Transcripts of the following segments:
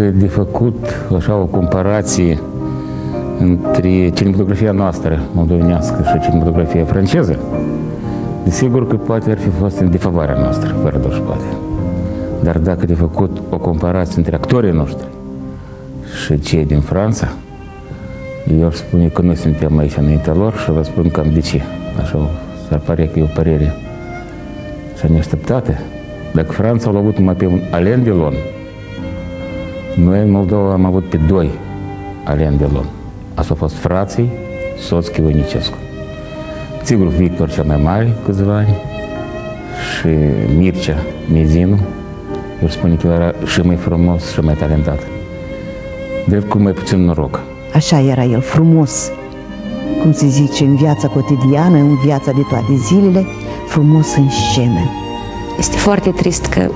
de făcut așa o comparație între cinematografia noastră moldovenească și cinematografia franceză, desigur că poate ar fi fost în defavoarea noastră, fără doar și poate. Dar dacă de făcut o comparație între actorii noștri și cei din Franța, eu aș spune că noi suntem aici înaintea lor și vă spun cam de ce. Așa s-ar pare că e o părere așa neașteptată. Dacă Franța a avut numai pe un Alain Delon, noi în Moldova am avut pe doi Alain Delon. Asta au fost frații Soțchi Voinicescu. Sigur, Victor cel mai mare, câțiva ani, și Mircea Mezinu, eu spun că era și mai frumos și mai talentat. Drept cu mai puțin noroc. Așa era el, frumos, cum se zice, în viața cotidiană, în viața de toate zilele, frumos în scenă. Este foarte trist că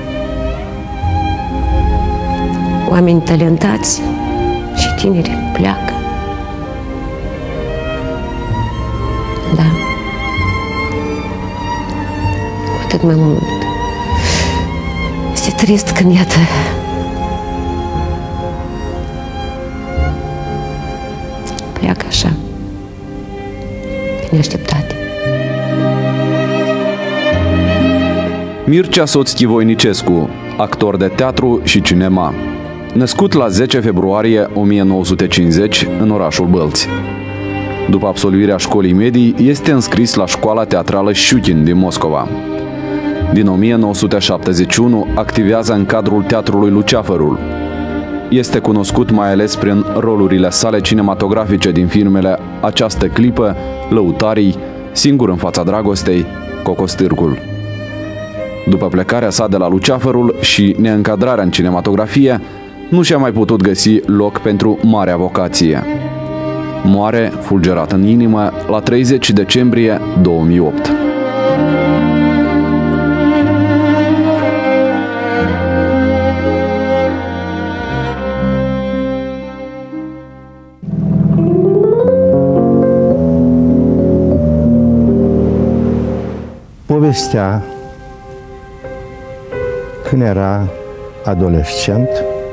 oameni talentați și tineri pleacă. Da. Cu atât mai mult. Este trist când, iată, pleacă așa, pe neașteptate. Mircea Soțchi Voinicescu, actor de teatru și cinema. Născut la 10 februarie 1950 în orașul Bălți. După absolvirea școlii medii, este înscris la școala teatrală Șutin din Moscova. Din 1971 activează în cadrul Teatrului Luceafărul. Este cunoscut mai ales prin rolurile sale cinematografice din filmele Această clipă, Lăutarii, Singur în fața dragostei, Cocostârcul. După plecarea sa de la Luceafărul și neîncadrarea în cinematografie, nu și-a mai putut găsi loc pentru marea vocație. Moare, fulgerat în inimă, la 30 decembrie 2008. Povestea când era adolescent,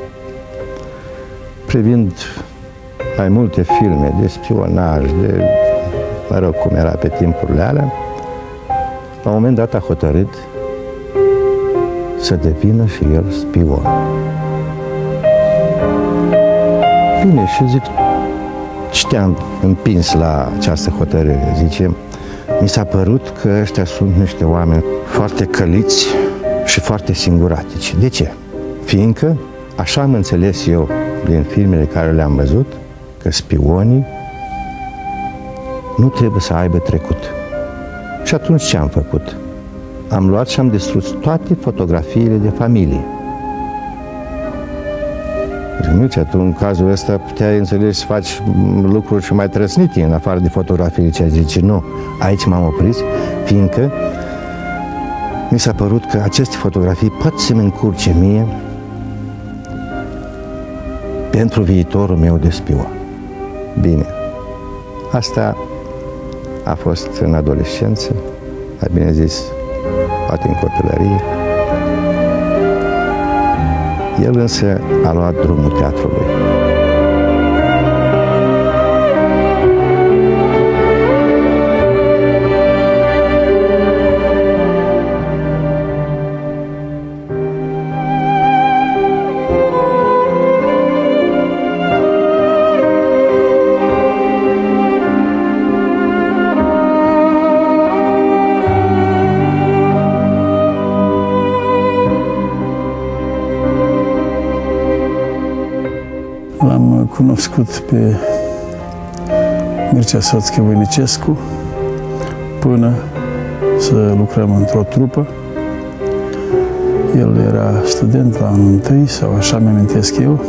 privind mai multe filme de spionaj, de, mă rog, cum era pe timpurile alea, la un moment dat a hotărât să devină și el spion. Bine, și zic, ce te-am împins la această hotărâre? Zice, mi s-a părut că ăștia sunt niște oameni foarte căliți și foarte singuratici. De ce? Fiindcă, așa am înțeles eu din filmele care le-am văzut, că spionii nu trebuie să aibă trecut. Și atunci ce am făcut? Am luat și am distrus toate fotografiile de familie. Mircea, tu în cazul ăsta puteai înțelegi să faci lucruri și mai trăsnite în afară de fotografii. Ce zice, nu, aici m-am oprit, fiindcă mi s-a părut că aceste fotografii pot să-mi încurce mie pentru viitorul meu de spion. Bine, asta a fost în adolescență, mai bine zis, poate în copilărie. El însă a luat drumul teatrului. L-am cunoscut pe Mircea Soțchi Voinicescu până să lucrăm într-o trupă. El era student la anul întâi, sau așa mi-amintesc eu.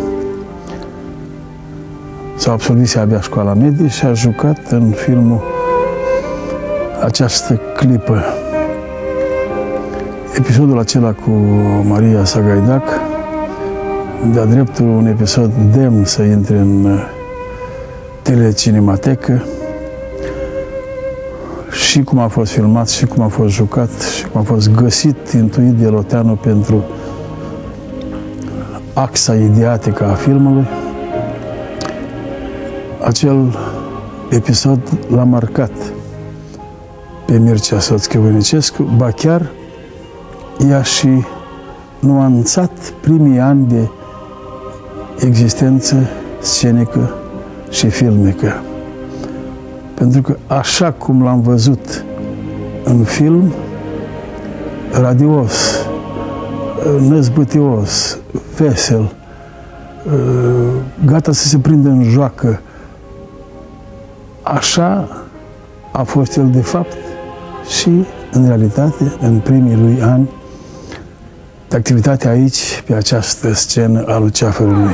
S-a absolvit abia școala medie și a jucat în filmul Această clipă. Episodul acela cu Maria Sagaidac, de-a dreptul un episod demn să intre în telecinematecă, și cum a fost filmat, și cum a fost jucat, și cum a fost găsit, intuit de Loteanu pentru axa ideatică a filmului. Acel episod l-a marcat pe Mircea Soțchi-Voinicescu, ba chiar i-a și nuanțat primii ani de existență scenică și filmică. Pentru că așa cum l-am văzut în film, radios, năzbâtios, vesel, gata să se prindă în joacă, așa a fost el de fapt și în realitate în primii lui ani de activitate aici, pe această scenă a Luceafărului.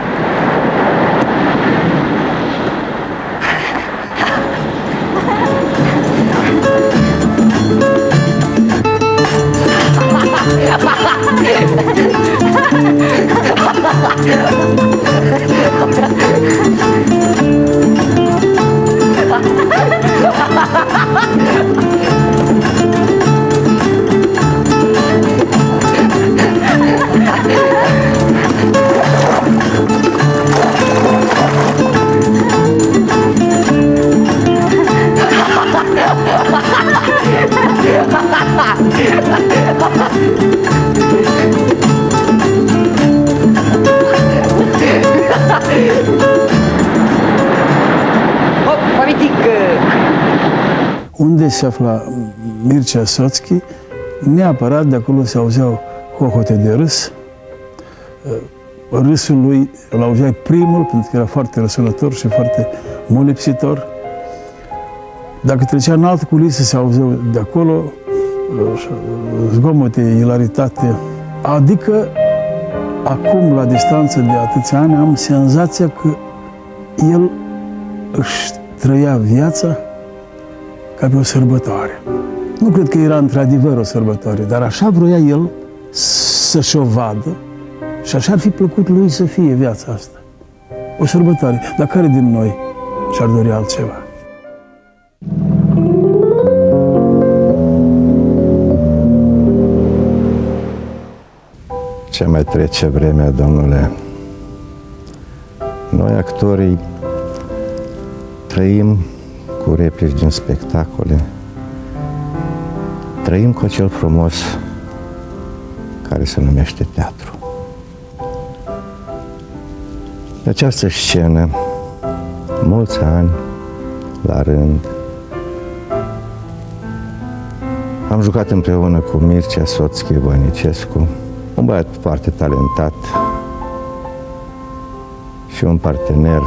Unde se afla Mircea Soțchi, neapărat de acolo se auzeau hohote de râs. Râsul lui îl auzeai primul, pentru că era foarte răsunător și foarte molipsitor. Dacă trecea în altă culisă, se auzeau de acolo zgomote, ilaritate. Adică, acum, la distanță de atâția ani, am senzația că el își trăia viața ca pe o sărbătoare. Nu cred că era într-adevăr o sărbătoare, dar așa vroia el să-și o vadă și așa ar fi plăcut lui să fie viața asta. O sărbătoare. Dar care din noi și-ar dori altceva? Ce mai trece vremea, domnule? Noi, actorii, trăim cu replici din spectacole, trăim cu acel frumos care se numește teatru. Pe această scenă, mulți ani la rând, am jucat împreună cu Mircea Soțchi-Voinicescu, un băiat foarte talentat și un partener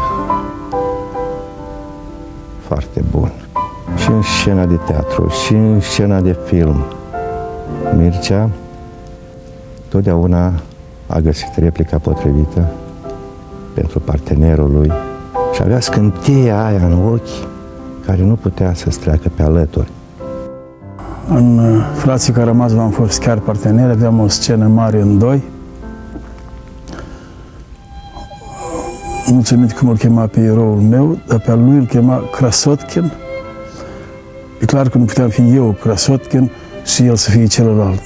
foarte bun. Și în scena de teatru, și în scena de film, Mircea totdeauna a găsit replica potrivită pentru partenerul lui și avea scânteia aia în ochi care nu putea să-ți treacă pe alături. În Frații Caramasov am fost chiar parteneri, aveam o scenă mare în doi. Nu țin minte cum îl chema pe eroul meu, dar pe al lui îl chema Krasotkin. E clar că nu puteam fi eu Krasotkin și el să fie celălalt.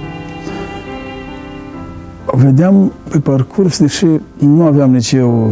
Vedeam pe parcurs, deși nu aveam nici eu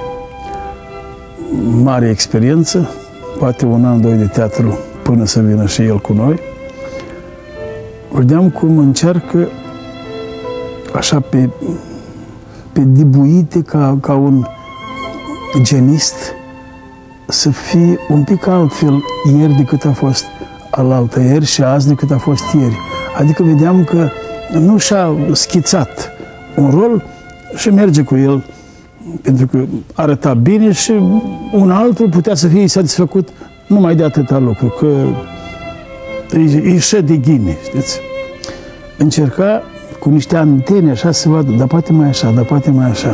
mare experiență, poate un an, doi de teatru până să vină și el cu noi, vedeam cum încearcă așa pe dibuite ca un genist să fie un pic altfel ieri decât a fost alaltă ieri și azi decât a fost ieri. Adică vedeam că nu și-a schițat un rol și merge cu el, pentru că arăta bine și un altul putea să fie satisfăcut numai de atâta lucru, că îi șă de ghine, știți? Încerca cu niște antene așa să vadă, dar poate mai așa, dar poate mai așa.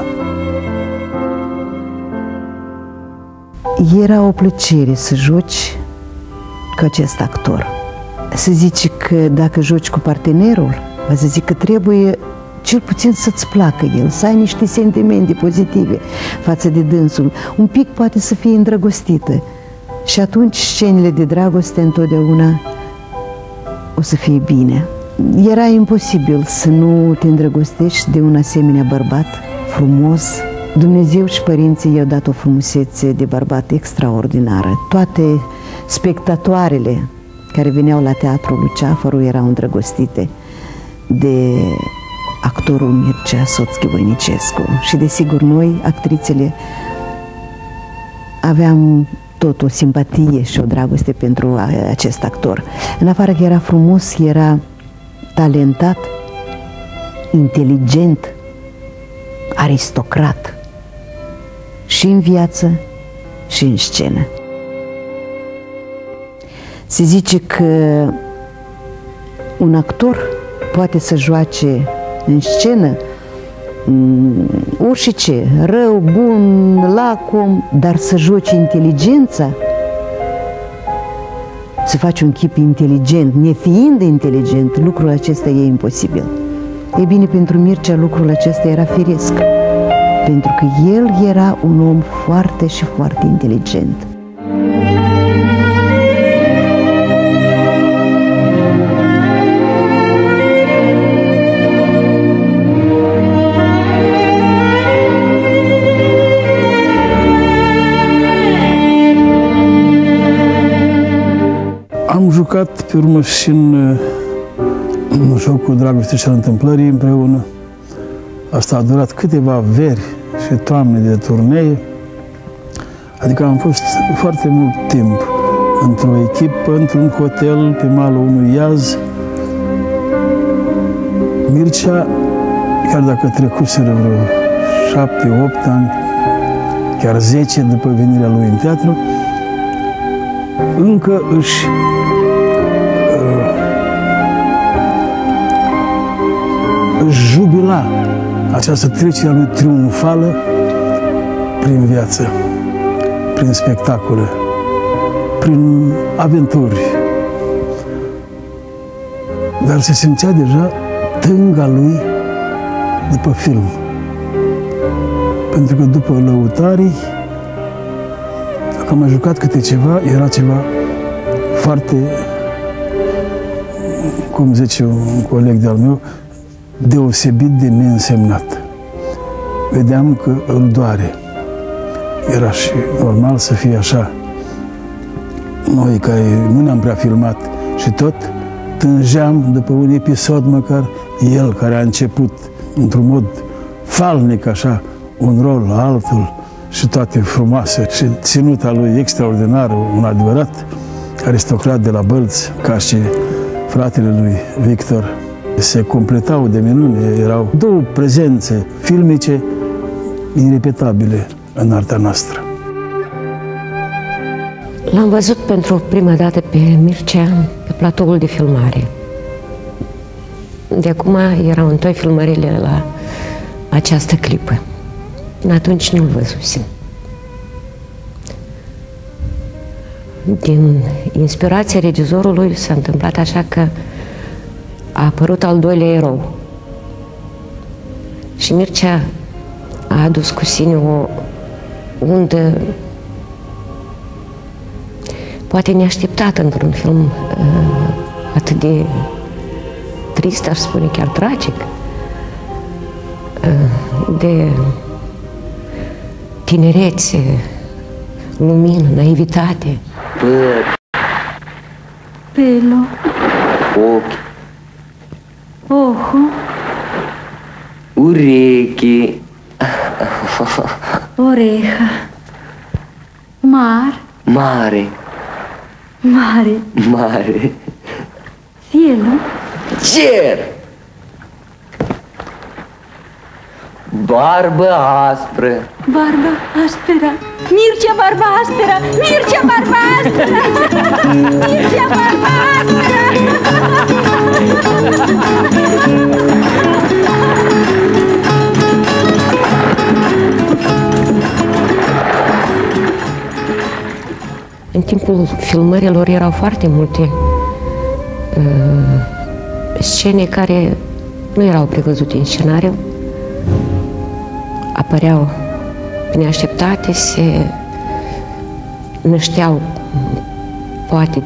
Era o plăcere să joci cu acest actor. Se zice că dacă joci cu partenerul, să zic că trebuie cel puțin să-ți placă el, să ai niște sentimente pozitive față de dânsul. Un pic poate să fie îndrăgostită. Și atunci scenele de dragoste întotdeauna o să fie bine. Era imposibil să nu te îndrăgostești de un asemenea bărbat frumos. Dumnezeu și părinții i-au dat o frumusețe de bărbat extraordinară. Toate spectatoarele care veneau la Teatrul Luceafărul erau îndrăgostite de actorul Mircea Soțchi Voinicescu. Și desigur noi, actrițele, aveam tot o simpatie și o dragoste pentru acest actor. În afară că era frumos, era talentat, inteligent, aristocrat, și în viață și în scenă. Se zice că un actor poate să joace în scenă orice, rău, bun, lacom, dar să joci inteligența, să faci un chip inteligent, nefiind inteligent, lucrul acesta e imposibil. E bine, pentru Mircea lucrul acesta era firesc, pentru că el era un om foarte și foarte inteligent. Am jucat pe urmă și în jocul Dragostei și al Întâmplării împreună. Asta a durat câteva veri și toamne de turnee. Adică am fost foarte mult timp într-o echipă, într-un hotel pe malul unui iaz. Mircea, chiar dacă trecuseră vreo 7-8 ani, chiar 10 după venirea lui în teatru, încă își jubila această trecere a lui triumfală prin viață, prin spectacole, prin aventuri. Dar se simțea deja tânga lui după film. Pentru că după Lăutarii, dacă am mai jucat câte ceva, era ceva foarte, cum zice un coleg de-al meu, deosebit de neînsemnat. Vedeam că îl doare. Era și normal să fie așa. Noi care nu ne-am prea filmat și tot tângeam după un episod măcar, el care a început într-un mod falnic așa, un rol, altul și toate frumoase și ținuta lui extraordinar, un adevărat aristocrat de la Bălți, ca și fratele lui Victor. Se completau de minune, erau două prezențe filmice irepetabile în arta noastră. L-am văzut pentru prima dată pe Mircea pe platoul de filmare. De acum erau întoi filmările la această clipă. Atunci nu-l văzusem. Din inspirația regizorului s-a întâmplat așa că a apărut al doilea erou. Și Mircea a adus cu sine o undă poate neașteptată într-un film atât de trist, aș spune chiar tragic, de tinerețe, lumină, naivitate. Pelo. Ochi. Ojo. Urechi. Oreja. Mar. Mare. Mare. Mare. Cielo. Cer. Barbă aspră. Barba aspera. Mircea barba aspera. Mircea barba aspera. Mircea barba aspera. În timpul filmărilor erau foarte multe scene care nu erau prevăzute în scenariu, apăreau pe neașteptate, se nășteau poate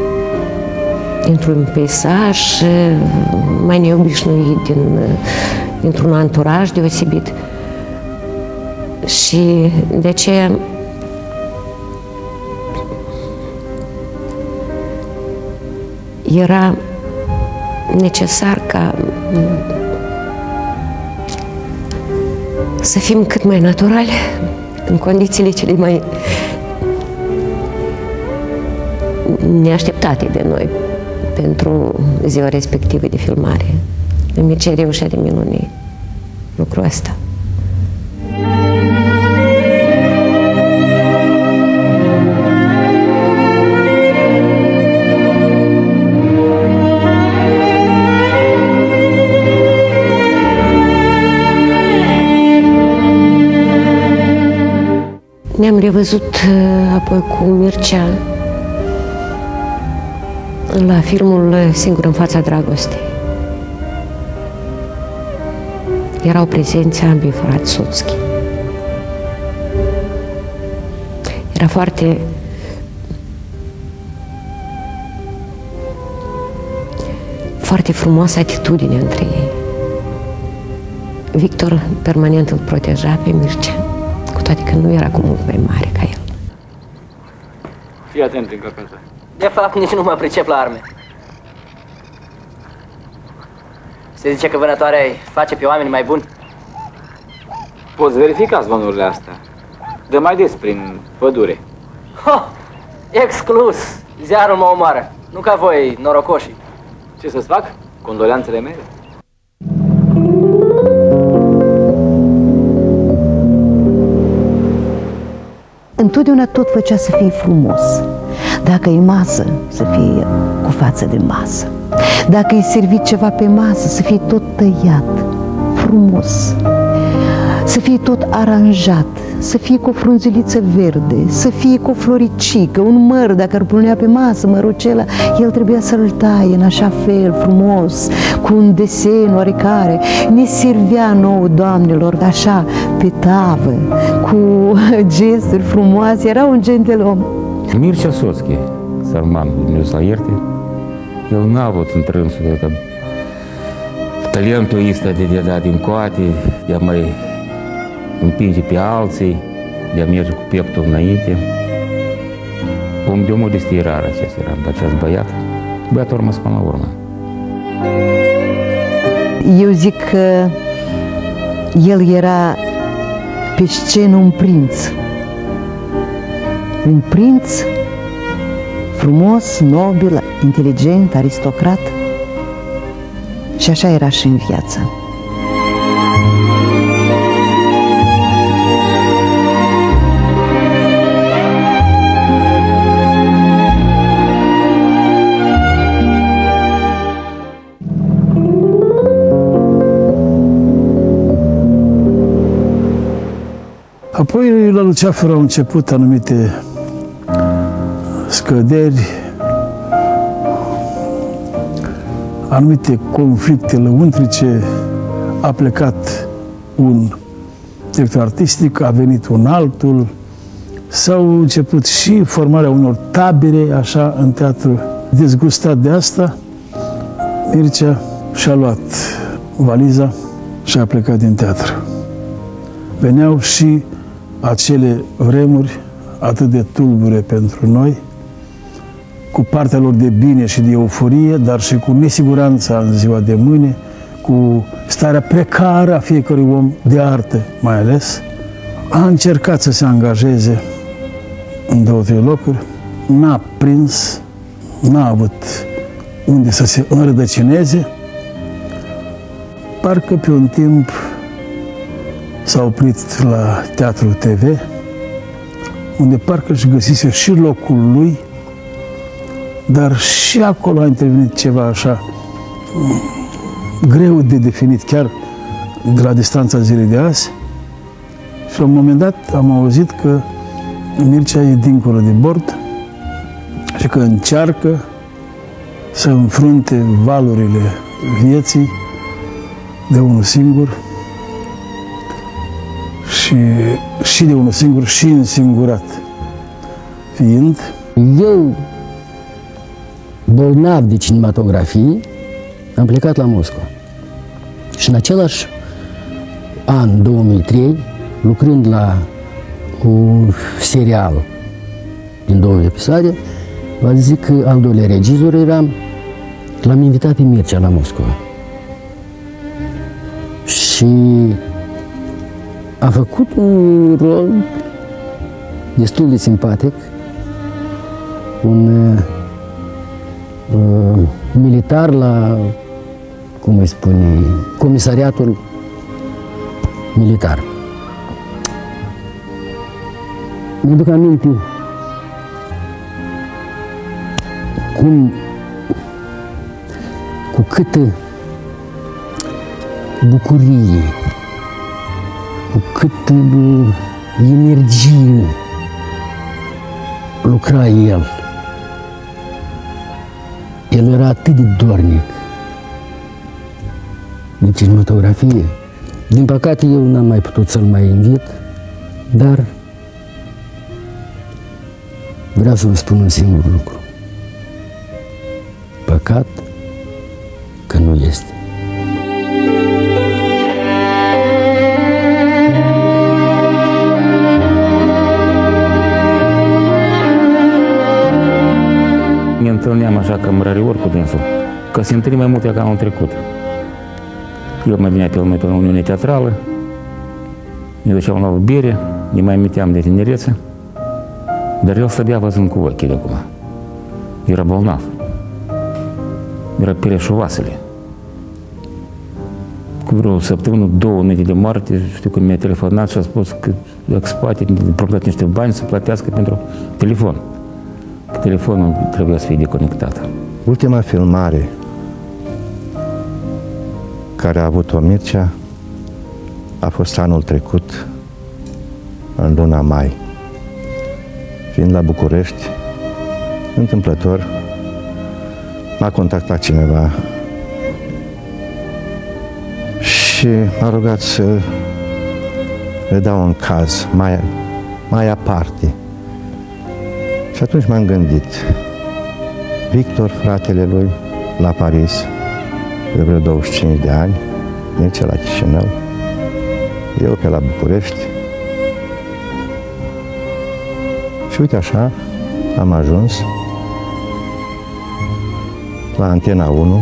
dintr-un peisaj mai neobișnuit, din dintr-un anturaj deosebit. Și de ce era necesar ca să fim cât mai naturali în condițiile cele mai neașteptate de noi pentru ziua respectivă de filmare. Mircea reușea de minune lucrul ăsta. Ne-am revăzut apoi cu Mircea la filmul Singur în fața dragostei. Erau prezenți ambii frați Soțchi. Era foarte frumoasă atitudine între ei. Victor permanent îl proteja pe Mircea, cu toate că nu era cu mult mai mare ca el. Fii atent în încărcătoare. De fapt, nici nu mă pricep la arme. Se zice că vânătoarea îi face pe oameni mai buni. Poți verifica zvonurile astea. Dă mai des prin pădure. Ha! Exclus! Ziarul mă omoară. Nu ca voi, norocoșii. Ce să-ți fac? Condoleanțele mele. Întotdeauna tot făcea să fie frumos. Dacă e masă, să fie cu față de masă. Dacă e servit ceva pe masă, să fie tot tăiat, frumos. Să fie tot aranjat, să fie cu o frunzuliță verde, să fie cu o floricică, un măr, dacă îl punea pe masă, mărul acela, el trebuia să-l taie în așa fel, frumos, cu un desen oarecare. Ne servea nouă, doamnelor, așa, pe tavă, cu gesturi frumoase, era un gentilom. Mircea Soțchi, sărman, Dumnezeu să ierte, el n-a avut întrânsul că talentul ăsta de a da din coate, de a mai împinge pe alții, de a merge cu pieptul înainte. Om de o modestie rară acesta era, dar acest băiatul a rămas până la urmă. Eu zic că el era pe scenă un prinț. Un prinț frumos, nobil, inteligent, aristocrat. Și așa era și în viață. Apoi la Luceafăr au început anumite scăderi, anumite conflicte lăuntrice. A plecat un director artistic, a venit un altul, s-au început și formarea unor tabere, așa, în teatru. Dezgustat de asta, Mircea și-a luat valiza și a plecat din teatru. Veneau și acele vremuri atât de tulbure pentru noi, cu partea lor de bine și de euforie, dar și cu nesiguranța în ziua de mâine, cu starea precară a fiecărui om, de artă mai ales. A încercat să se angajeze în 2-3 locuri, n-a prins, n-a avut unde să se înrădăcineze. Parcă pe un timp s-a oprit la Teatru TV, unde parcă își găsise și locul lui, dar și acolo a intervenit ceva așa greu de definit, chiar de la distanța zilei de azi. Și la un moment dat am auzit că Mircea e dincolo de bord și că încearcă să înfrunte valurile vieții de unul singur, și de unul singur și însingurat fiind. Eu, bolnav de cinematografie, am plecat la Moscova. Și în același an 2003, lucrând la un serial din 2 episoade, vă zic că al doilea regizor eram, l-am invitat pe Mircea la Moscova. Și a făcut un rol destul de simpatic, un militar la, cum îi spune, comisariatul militar. Mi-aduc aminte cu câtă bucurie, cu câtă energie lucra el. El era atât de dornic de cinematografie. Din păcate, eu n-am mai putut să-l mai invit, dar vreau să vă spun un singur lucru. Păcat că nu este. Ne întâlneam așa cam rariori cu dânsul, că se întâlnim mai multe ca anul trecut. El mai venea pe la Uniune Teatrală, ne duceam la o bere, ne mai aminteam de tinerețe, dar el stădea văzând cu ochii de acum. Era bolnav. Era pereșoasele. Cu vreo săptămână, 2 înainte de moarte, știu că mi-a telefonat și a spus că în spate propriu niște bani să plătească pentru telefon. Că telefonul trebuia să fie deconectat. Ultima filmare care a avut-o Mircea a fost anul trecut, în luna mai. Fiind la București, întâmplător, m-a contactat cineva și m-a rugat să le dau un caz mai aparte. Și atunci m-am gândit, Victor, fratele lui, la Paris, de vreo 25 de ani, Mircea la Chișinău, eu pe la București. Și uite așa, am ajuns la Antena 1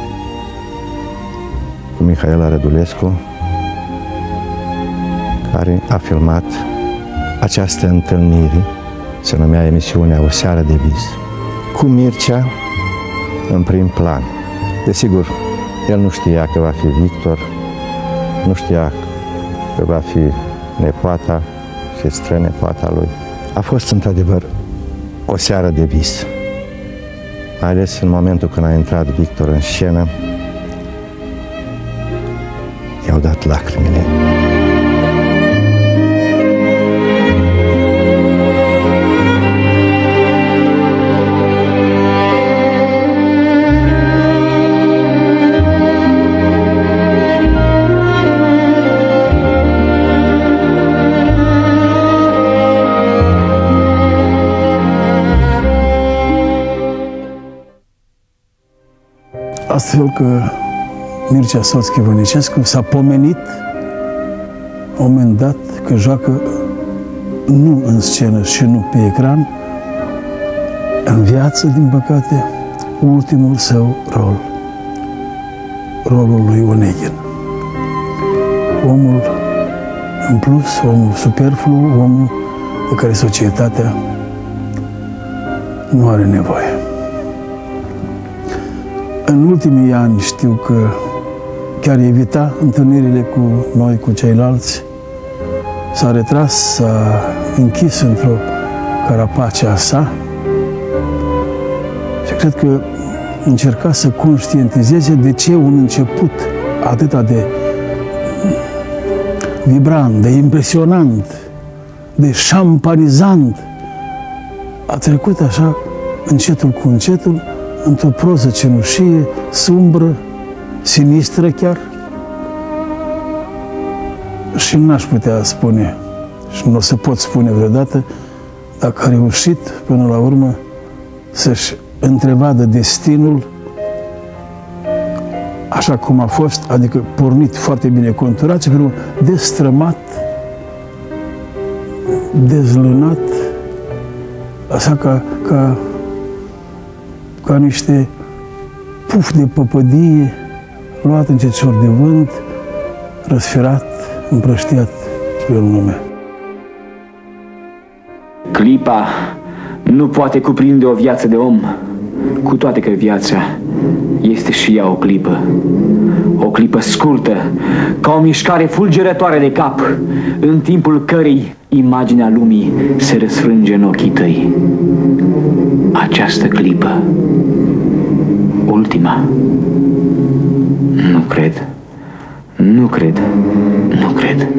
cu Mihaela Rădulescu, care a filmat această întâlnire, se numea emisiunea O seară de vis, cu Mircea în prim plan. Desigur, el nu știa că va fi Victor, nu știa că va fi nepoata și strănepoata lui. A fost într-adevăr o seară de vis. Mai ales în momentul când a intrat Victor în scenă, i-au dat lacrimile. Astfel că Mircea Soțchi Vănicescu s-a pomenit la un moment dat că joacă nu în scenă și nu pe ecran, în viață, din păcate, ultimul său rol, rolul lui Oneghin. Omul în plus, omul superflu, omul de care societatea nu are nevoie. În ultimii ani știu că chiar evita întâlnirile cu noi, cu ceilalți. S-a retras, s-a închis într-o carapace a sa și cred că încerca să conștientizeze de ce un început atât de vibrant, de impresionant, de șampanizant a trecut așa, încetul cu încetul, într-o proză cenușie, sumbră, sinistră chiar. Și n-aș putea spune, și nu o să pot spune vreodată, dacă a reușit până la urmă să-și întrevadă destinul așa cum a fost, adică pornit foarte bine conturat și pe urmă destrămat, dezlănat, așa ca niște pufi de păpădie luat în cețuri de vânt, răsfirat, împrăștiat în lume. Clipa nu poate cuprinde o viață de om, cu toate că viața este și ea o clipă. O clipă scurtă, ca o mișcare fulgerătoare de cap, în timpul cărei imaginea lumii se răsfrânge în ochii tăi. Această clipă, ultima. Nu cred, nu cred, nu cred.